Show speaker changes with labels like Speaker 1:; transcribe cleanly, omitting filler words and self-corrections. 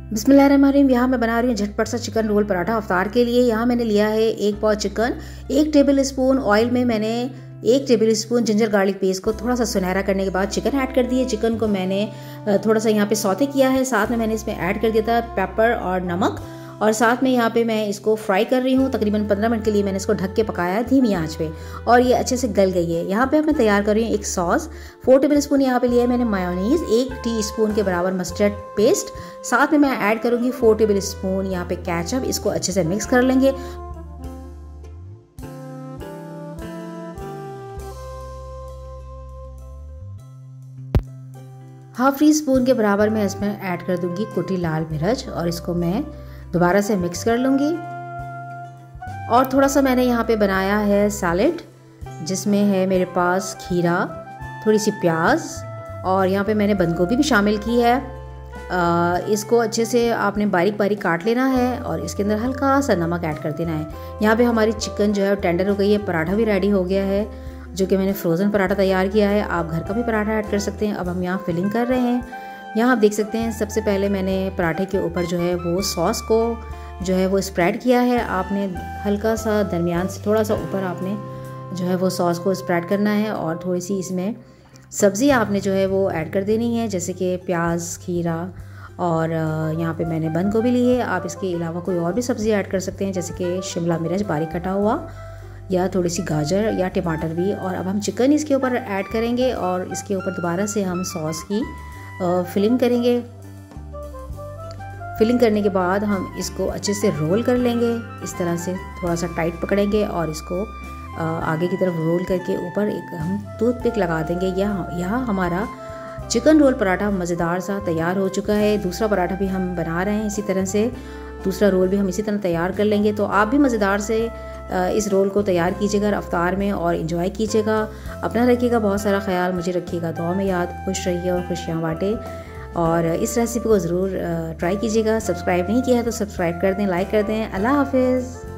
Speaker 1: बिस्मिल्लाहिर्रहमानिर्रहीम। यहाँ मैं बना रही हूँ झटपट सा चिकन रोल पराठा अफ्तार के लिए। यहाँ मैंने लिया है 1 पाव चिकन, 1 टेबल स्पून ऑयल में मैंने 1 tablespoon ginger garlic paste को थोड़ा सा सुनहरा करने के बाद चिकन ऐड कर दिए। चिकन को मैंने थोड़ा सा यहाँ पे सौते किया है। साथ में मैंने इसमें ऐड कर दिया था पेपर और नमक, और साथ में यहाँ पे मैं इसको फ्राई कर रही हूँ। तकरीबन 15 मिनट के लिए मैंने इसको ढक के पकाया है धीमी आंच पे, और ये अच्छे से गल गई है। यहाँ पे अब मैं तैयार कर रही हूँ एक सॉस। 4 टेबल स्पून यहाँ पे लिया है मैंने मायोनीज, 1 टीस्पून के बराबर मस्टर्ड पेस्ट, साथ में मैं ऐड करूँगी 4 टेबल स्पून यहाँ पे केचप। इसको अच्छे से मिक्स कर लेंगे। हाफ टी स्पून के बराबर मैं इसमें ऐड कर दूंगी कुटी लाल मिर्च, और इसको मैं दोबारा से मिक्स कर लूँगी। और थोड़ा सा मैंने यहाँ पे बनाया है सैलेड, जिसमें है मेरे पास खीरा, थोड़ी सी प्याज, और यहाँ पे मैंने बंद गोभी भी शामिल की है। इसको अच्छे से आपने बारीक बारीक काट लेना है, और इसके अंदर हल्का सा नमक ऐड कर देना है। यहाँ पे हमारी चिकन जो है टेंडर हो गई है, पराठा भी रेडी हो गया है, जो कि मैंने फ्रोज़न पराठा तैयार किया है। आप घर का भी पराठा ऐड कर सकते हैं। अब हम यहाँ फिलिंग कर रहे हैं। यहाँ आप देख सकते हैं सबसे पहले मैंने पराठे के ऊपर जो है वो सॉस को जो है वो स्प्रेड किया है। आपने हल्का सा दरमियान से थोड़ा सा ऊपर आपने जो है वो सॉस को स्प्रेड करना है, और थोड़ी सी इसमें सब्ज़ी आपने जो है वो ऐड कर देनी है, जैसे कि प्याज, खीरा, और यहाँ पे मैंने बंद गोभी ली है। आप इसके अलावा कोई और भी सब्ज़ी ऐड कर सकते हैं, जैसे कि शिमला मिर्च बारीक कटा हुआ, या थोड़ी सी गाजर या टमाटर भी। और अब हम चिकन इसके ऊपर ऐड करेंगे, और इसके ऊपर दोबारा से हम सॉस की फिलिंग करेंगे। फिलिंग करने के बाद हम इसको अच्छे से रोल कर लेंगे। इस तरह से थोड़ा सा टाइट पकड़ेंगे, और इसको आगे की तरफ रोल करके ऊपर एक हम टूथपिक लगा देंगे। यहाँ हमारा चिकन रोल पराठा मज़ेदार सा तैयार हो चुका है। दूसरा पराठा भी हम बना रहे हैं इसी तरह से, दूसरा रोल भी हम इसी तरह तैयार कर लेंगे। तो आप भी मज़ेदार से इस रोल को तैयार कीजिएगा अफ्तार में, और इन्जॉय कीजिएगा। अपना रखिएगा बहुत सारा ख्याल, मुझे रखिएगा दुआ में याद। खुश रहिए और खुशियाँ बांटें, और इस रेसिपी को ज़रूर ट्राई कीजिएगा। सब्सक्राइब नहीं किया है तो सब्सक्राइब कर दें, लाइक कर दें। अल्लाह हाफिज़।